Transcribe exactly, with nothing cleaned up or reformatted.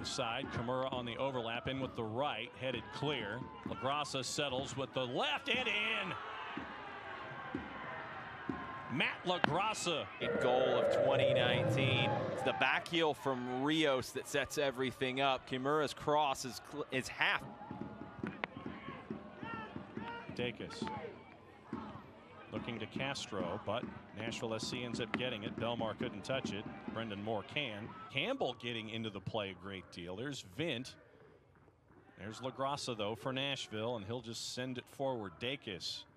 side. Kimura on the overlap, in with the right, headed clear. LaGrassa settles with the left and in. Matt LaGrassa. Goal of twenty nineteen. It's the back heel from Rios that sets everything up. Kimura's cross is, is half. Dacus looking to Castro, but Nashville S C ends up getting it. Belmar couldn't touch it. Brendan Moore can. Campbell getting into the play a great deal. There's Vint. There's LaGrassa, though, for Nashville, and he'll just send it forward. Dacus